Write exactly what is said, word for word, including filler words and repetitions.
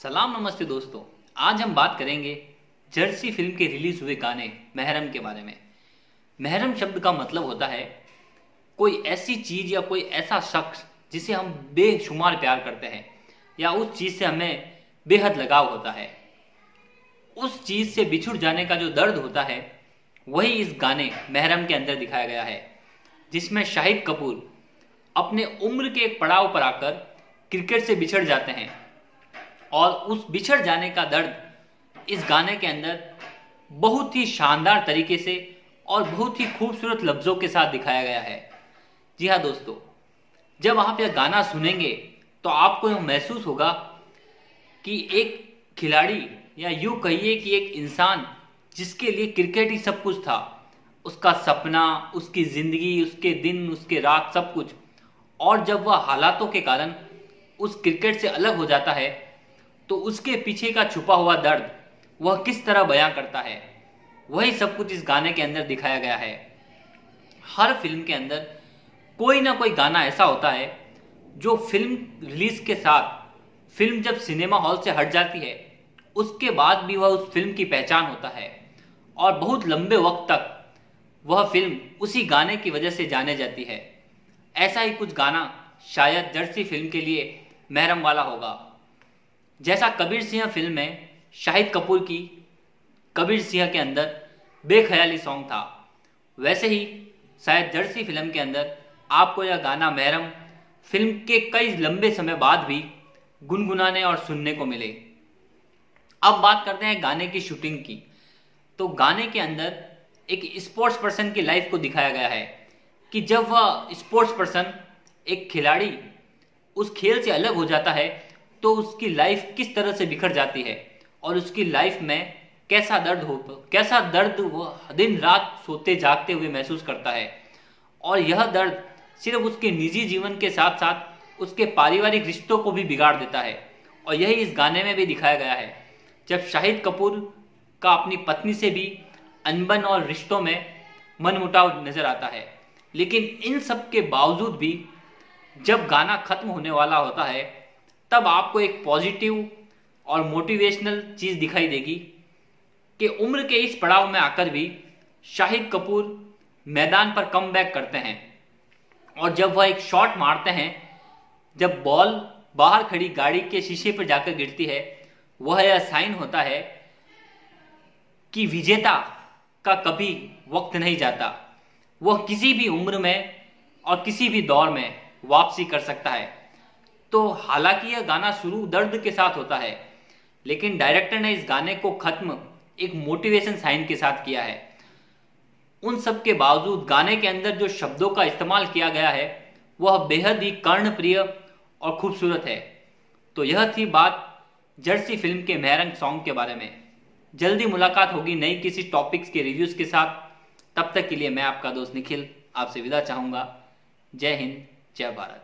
सलाम नमस्ते दोस्तों। आज हम बात करेंगे जर्सी फिल्म के रिलीज हुए गाने महरम के बारे में। महरम शब्द का मतलब होता है कोई ऐसी चीज या कोई ऐसा शख्स जिसे हम बेशुमार प्यार करते हैं या उस चीज से हमें बेहद लगाव होता है। उस चीज से बिछुड़ जाने का जो दर्द होता है वही इस गाने महरम के अंदर दिखाया गया है, जिसमें शाहिद कपूर अपने उम्र के एक पड़ाव पर आकर क्रिकेट से बिछड़ जाते हैं और उस बिछड़ जाने का दर्द इस गाने के अंदर बहुत ही शानदार तरीके से और बहुत ही खूबसूरत लफ्जों के साथ दिखाया गया है। जी हाँ दोस्तों, जब आप यह गाना सुनेंगे तो आपको यह महसूस होगा कि एक खिलाड़ी या यूं कहिए कि एक इंसान जिसके लिए क्रिकेट ही सब कुछ था, उसका सपना, उसकी जिंदगी, उसके दिन, उसके रात, सब कुछ, और जब वह हालातों के कारण उस क्रिकेट से अलग हो जाता है तो उसके पीछे का छुपा हुआ दर्द वह किस तरह बयां करता है, वही सब कुछ इस गाने के अंदर दिखाया गया है। हर फिल्म के अंदर कोई ना कोई गाना ऐसा होता है जो फिल्म रिलीज के साथ, फिल्म जब सिनेमा हॉल से हट जाती है उसके बाद भी वह उस फिल्म की पहचान होता है और बहुत लंबे वक्त तक वह फिल्म उसी गाने की वजह से जाने जाती है। ऐसा ही कुछ गाना शायद जर्सी फिल्म के लिए महरम वाला होगा। जैसा कबीर सिंह फिल्म में शाहिद कपूर की कबीर सिंह के अंदर बेख्याली सॉन्ग था, वैसे ही शायद जर्सी फिल्म के अंदर आपको यह गाना महरम फिल्म के कई लंबे समय बाद भी गुनगुनाने और सुनने को मिले। अब बात करते हैं गाने की शूटिंग की। तो गाने के अंदर एक स्पोर्ट्स पर्सन की लाइफ को दिखाया गया है कि जब वह स्पोर्ट्स पर्सन, एक खिलाड़ी, उस खेल से अलग हो जाता है तो उसकी लाइफ किस तरह से बिखर जाती है और उसकी लाइफ में कैसा दर्द हो कैसा दर्द वह दिन रात सोते जागते हुए महसूस करता है। और यह दर्द सिर्फ उसके निजी जीवन के साथ साथ उसके पारिवारिक रिश्तों को भी बिगाड़ देता है। और यही इस गाने में भी दिखाया गया है, जब शाहिद कपूर का अपनी पत्नी से भी अनबन और रिश्तों में मनमुटाव नजर आता है। लेकिन इन सब के बावजूद भी जब गाना खत्म होने वाला होता है तब आपको एक पॉजिटिव और मोटिवेशनल चीज दिखाई देगी कि उम्र के इस पड़ाव में आकर भी शाहिद कपूर मैदान पर कम बैक करते हैं और जब वह एक शॉट मारते हैं, जब बॉल बाहर खड़ी गाड़ी के शीशे पर जाकर गिरती है, वह यह साइन होता है कि विजेता का कभी वक्त नहीं जाता, वह किसी भी उम्र में और किसी भी दौर में वापसी कर सकता है। तो हालांकि यह गाना शुरू दर्द के साथ होता है, लेकिन डायरेक्टर ने इस गाने को खत्म एक मोटिवेशन साइन के साथ किया है। उन सब के बावजूद गाने के अंदर जो शब्दों का इस्तेमाल किया गया है वह बेहद ही कर्णप्रिय और खूबसूरत है। तो यह थी बात जर्सी फिल्म के महरम सॉन्ग के बारे में। जल्दी मुलाकात होगी नई किसी टॉपिक्स के रिव्यूज के साथ। तब तक के लिए मैं आपका दोस्त निखिल आपसे विदा चाहूंगा। जय हिंद, जय भारत।